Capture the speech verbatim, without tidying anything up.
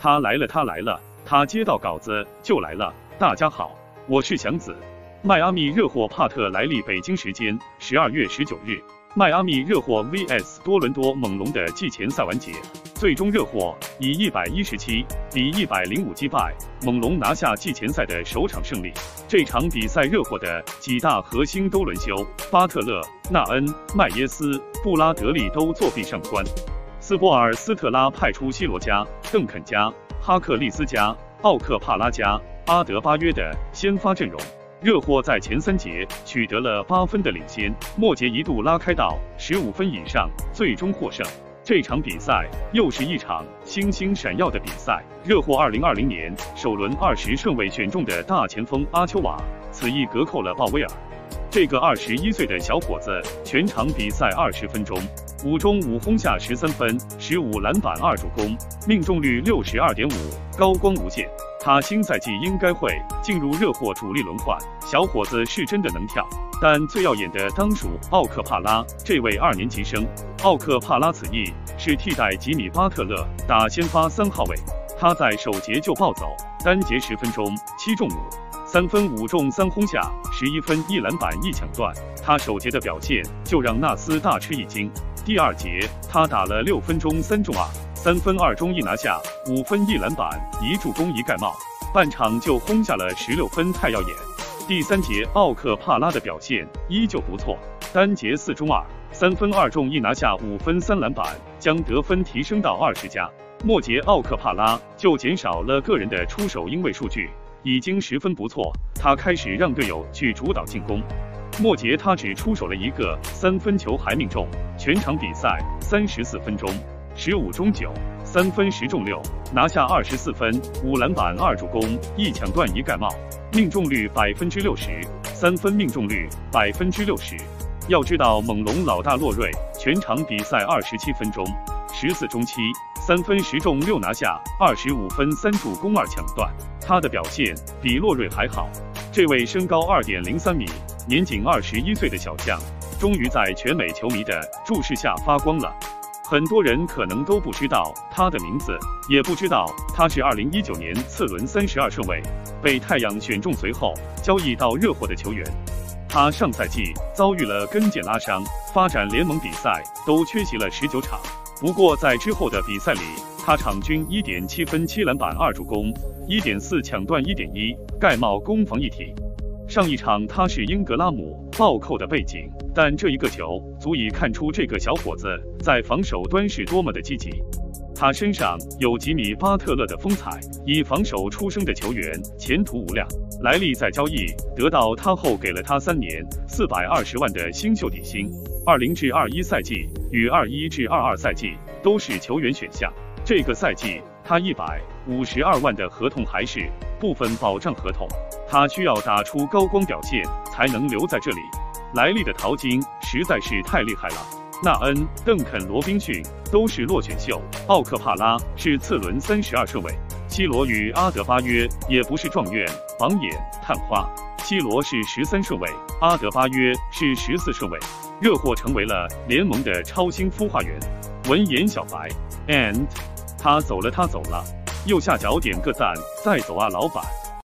他来了，他来了，他接到稿子就来了。大家好，我是祥子。迈阿密热火帕特莱利，北京时间十二月十九日，迈阿密热火 V S 多伦多猛龙的季前赛完结，最终热火以一百一十七比一百零五击败猛龙，拿下季前赛的首场胜利。这场比赛，热火的几大核心都轮休，巴特勒、纳恩、麦耶斯、布拉德利都作弊上关。斯波尔斯特拉派出希罗加、邓肯加、哈克利斯加、奥克帕拉加、阿德巴约的先发阵容。热火在前三节取得了八分的领先，末节一度拉开到十五分以上，最终获胜。这场比赛又是一场星星闪耀的比赛。热火二零二零年首轮二十顺位选中的大前锋阿丘瓦，此役隔扣了鲍威尔。这个二十一岁的小伙子，全场比赛二十分钟，五中五轰下十三分，十五篮板二助攻，命中率六十二点五，高光无限。他新赛季应该会进入热火主力轮换，小伙子是真的能跳。但最耀眼的当属奥克帕拉这位二年级生。奥克帕拉此役是替代吉米巴特勒打先发三号位，他在首节就暴走，单节十分钟七中五，三分五中三轰下十一分一篮板一抢断。他首节的表现就让纳斯大吃一惊。第二节他打了六分钟三中二，三分二中一拿下，五分一篮板一助攻一盖帽，半场就轰下了十六分，太耀眼。第三节奥克帕拉的表现依旧不错，单节四中二，三分二中一拿下，五分三篮板，将得分提升到二十加。末节奥克帕拉就减少了个人的出手，因为数据已经十分不错，他开始让队友去主导进攻。末节他只出手了一个三分球还命中，全场比赛三十四分钟，十五中九，三分十中六，拿下二十四分，五篮板二助攻，一抢断一盖帽，命中率百分之六十，三分命中率百分之六十。要知道猛龙老大洛瑞全场比赛二十七分钟，十四中七，三分十中六拿下，二十五分三助攻二抢断，他的表现比洛瑞还好。这位身高二点零三米，年仅二十一岁的小将，终于在全美球迷的注视下发光了。很多人可能都不知道他的名字，也不知道他是二零一九年次轮三十二顺位被太阳选中，随后交易到热火的球员。他上赛季遭遇了跟腱拉伤，发展联盟比赛都缺席了十九场。不过在之后的比赛里，他场均 一点七分七篮板二助攻， 一点四抢断 一点一盖帽攻防一体。上一场他是英格拉姆暴扣的背景，但这一个球足以看出这个小伙子在防守端是多么的积极。他身上有吉米巴特勒的风采，以防守出身的球员前途无量。莱利在交易得到他后，给了他三年四百二十万的新秀底薪，二零至二一赛季与二一至二二赛季都是球员选项。这个赛季他一百五十二万的合同还是部分保障合同，他需要打出高光表现才能留在这里。莱利的淘金实在是太厉害了。纳恩、邓肯、罗宾逊都是落选秀，奥克帕拉是次轮三十二顺位，希罗与阿德巴约也不是状元、榜眼、探花。希罗是十三顺位，阿德巴约是十四顺位。热火成为了联盟的超新孵化源。文言小白 ，and 他走了，他走了，右下角点个赞，再走啊，老板。